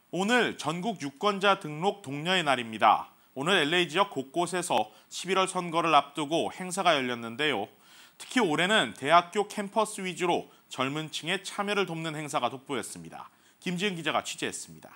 오늘 전국 유권자 등록 독려의 날입니다. 오늘 LA 지역 곳곳에서 11월 선거를 앞두고 행사가 열렸는데요. 특히 올해는 대학교 캠퍼스 위주로 젊은 층의 참여를 돕는 행사가 돋보였습니다. 김지은 기자가 취재했습니다.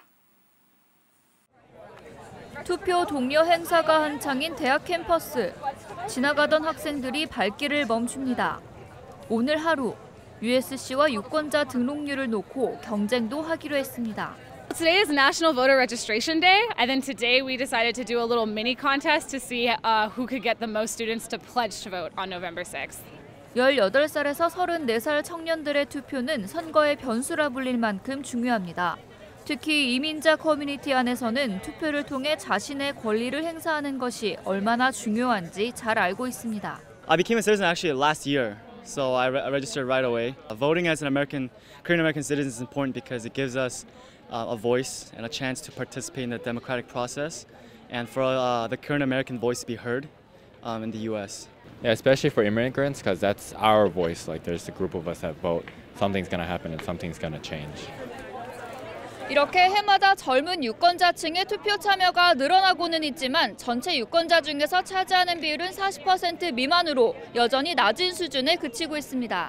투표 독려 행사가 한창인 대학 캠퍼스. 지나가던 학생들이 발길을 멈춥니다. 오늘 하루, USC와 유권자 등록률을 놓고 경쟁도 하기로 했습니다. Today is National Voter Registration Day, and then today we decided to do a little mini contest to see who could get the most students to pledge to vote on November 6th. 18살에서 34살 청년들의 투표는 선거의 변수라 불릴 만큼 중요합니다. 특히 이민자 커뮤니티 안에서는 투표를 통해 자신의 권리를 행사하는 것이 얼마나 중요한지 잘 알고 있습니다. I became a citizen actually last year, so I registered right away. Voting as an Korean American citizen is important because it gives us a voice and a chance to participate in the democratic process, and for the Korean American voice to be heard in the U.S. Yeah, especially for immigrants, because that's our voice. Like, there's a group of us that vote. Something's going to happen and something's going to change. 이렇게 해마다 젊은 유권자층의 투표 참여가 늘어나고는 있지만 전체 유권자 중에서 차지하는 비율은 40% 미만으로 여전히 낮은 수준에 그치고 있습니다.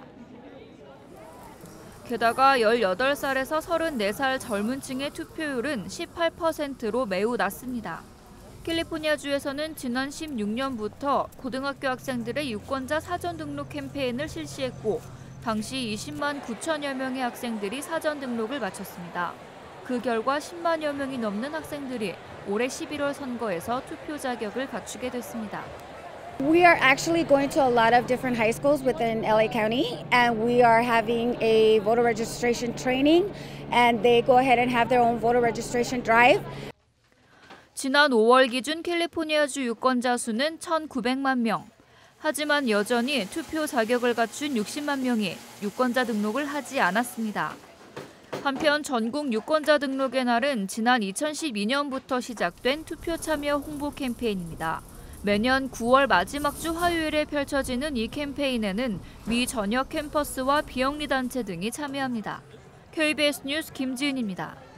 게다가 18살에서 34살 젊은 층의 투표율은 18%로 매우 낮습니다. 캘리포니아주에서는 지난 16년부터 고등학교 학생들의 유권자 사전 등록 캠페인을 실시했고 당시 20만 9천여 명의 학생들이 사전 등록을 마쳤습니다. 그 결과 10만여 명이 넘는 학생들이 올해 11월 선거에서 투표 자격을 갖추게 됐습니다. We are actually going to a lot of different high schools within LA County, and we are having a voter registration training, and they go ahead and have their own voter registration drive. 지난 5월 기준 캘리포니아주 유권자 수는 1,900만 명. 하지만 여전히 투표 자격을 갖춘 60만 명이 유권자 등록을 하지 않았습니다. 한편 전국 유권자 등록의 날은 지난 2012년부터 시작된 투표 참여 홍보 캠페인입니다. 매년 9월 마지막 주 화요일에 펼쳐지는 이 캠페인에는 미 전역 캠퍼스와 비영리 단체 등이 참여합니다. KBS 뉴스 김지은입니다.